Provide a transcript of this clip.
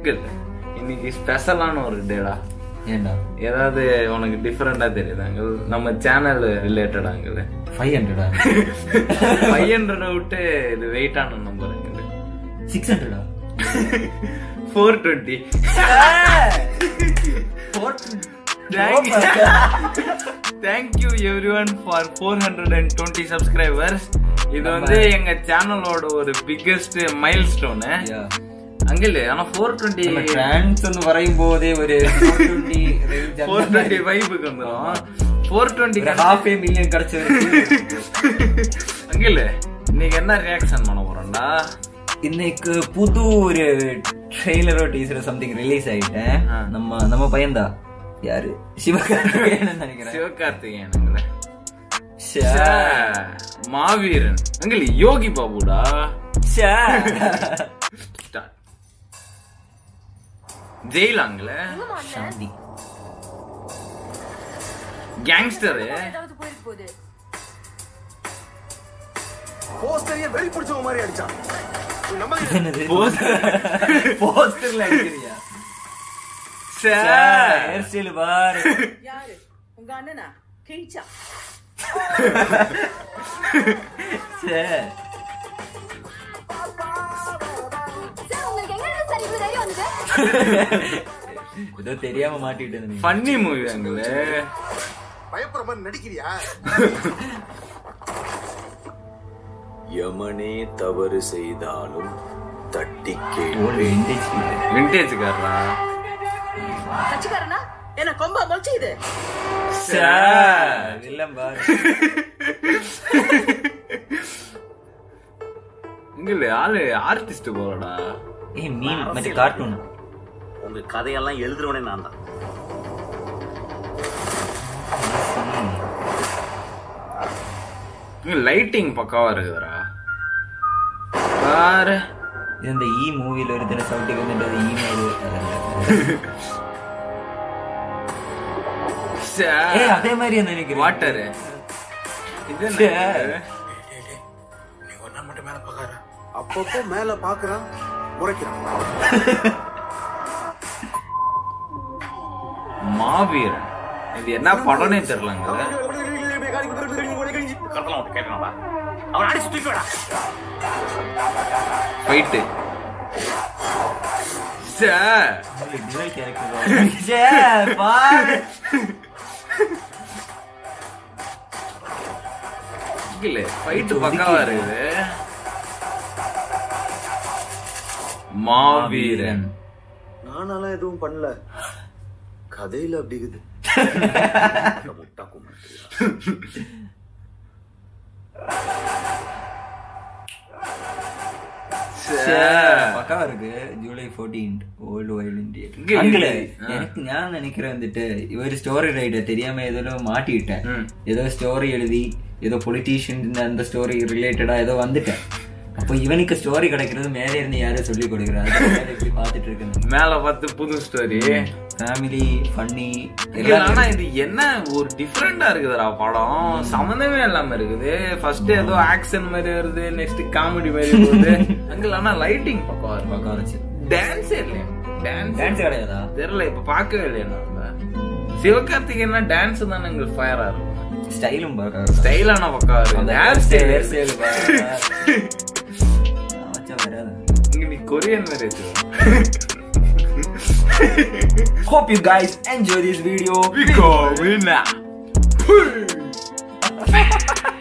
Uncle இன்னைக்கு ஸ்பெஷலான ஒரு டேடா. ஏண்டா ஏதாவது உனக்கு டிஃபரெண்டா தெரியுது அங்கிள்? நம்ம சேனல் ரிலேட்டட் அங்கிள். 500 500 விட்டு இது வெயிட்டான number uncle. 600 420. Thank you everyone for 420 subscribers. இது வந்து எங்க சேனலோட ஒரு பிக்கெஸ்ட் மைல்ஸ்டோன் அங்கிள். ஆனா 420 ட்ரான்ஸ் வரையும் போதே ஒரு 420 வைபுக்கு வந்துடும். 420 half a million கிடைச்சிருக்கு அங்கிள். இன்னைக்கு என்ன ரியாக்ஷன் பண்ண போறோம்டா? இன்னைக்கு புது ஒரு ட்ரெய்லரோ டீசரோ சம்திங் ரிலீஸ் ஆயிட்டேன். நம்ம பையன்தான். யாரு? சிவகார்த்திகேயன் நினைக்கிறேன். சிவகார்த்திகேயன் மாவீரன் அங்கிள். யோகி பாபுடா. ஜெயிலாங்கள சாந்தி கேங்ஸ்டர். போஸ்டரிய வெளி பிடிச்சவ மாதிரி அடிச்சான். போஸ்டர்ல அடிக்கிறியா? ஹேர் ஸ்டைல் பாரு. யாரு உங்க அண்ணனா? கிழிச்சா ஏதோ தெரியாம மாட்டிட்டு ஃபன்னி மூவி அங்கிள். பயப்படுற மாதிரி நடிக்கிறியா? யமனே தவறு செய்தாலும் தட்டி விண்டேஜ் காரா கட்சிக்காரனா? என்ன கொம்பா மொழிச்சு இல்லம் பாரு. இங்கிள் ஆளு ஆர்டிஸ்ட் போறடா. மீம் மற்ற கார்ட்டூன். உங்க கதையெல்லாம் எழுதுறவனே நான் தான். லைட்டிங் பக்காவா இருக்குதுடா பாரு. இந்த ஈ மூவில ஒரு தின சவுட்டுக்கு வந்துட்டு இமெயில் அதே மாதிரி நினைக்கிறேன். வாட்டர் இது நீ ஒன்னா மட்டும் மேல பாக்குற. அப்பப்போ மேல பாக்குறான் முறைக்கிறான். மாவீரன் இது என்ன படம்னே தெரியலங்க. அவன் அடிச்சு தூக்கிடா. ஃபைட் ஃபைட் பக்காவா இருக்குது. மாவீரன் நானாலாம் எதுவும் பண்ணல. கதையில அப்படி இருக்குது. பக்காவா இருக்கு. July 14 old wild India. எனக்கு நான் நினைக்கிறேன் வந்துட்டு இவர் ஸ்டோரி ரைட்டர் தெரியாம ஏதோ மாட்டிட்டேன். ஏதோ ஸ்டோரி எழுதி ஏதோ பொலிட்டீஷியன் அந்த ஸ்டோரி ரிலேட்டடா ஏதோ வந்துட்டேன். அப்போ இவனுக்கு ஸ்டோரி கிடைக்கிறது மேலே இருந்து யாரும் சொல்லி கொடுக்குறாரு. இப்படி பாத்துட்டு இருக்கேன். மேல பார்த்து புது ஸ்டோரி ஃபேமிலி ஃபன்னி. ஆனா இது என்ன ஒரு டிஃபரெண்டா இருக்குதுடா படம். சம்மந்தமே இல்லாம இருக்குது. ஃபர்ஸ்ட் ஏதோ ஆக்ஷன் மாதிரி வருது, நெக்ஸ்ட் காமெடி மாதிரி வருது அங்க. ஆனா லைட்டிங் பக்கம் இருந்துச்சு. டான்ஸே இல்லையா? டான்ஸ் கிடையாதா? தெரியல, இப்ப பாக்கவே இல்லையா நம்ம. சிவகார்த்திகேயன்னா டான்ஸ் தானே எங்களுக்கு ஃபயரா இருக்கும். ஸ்டைலும் ஸ்டைலான பக்கம் இருக்கு. ஹேர் ஸ்டைல் இங்க நீ கொரியன் மாதிரி வச்சு. Hope you guys enjoy this video. We go winner.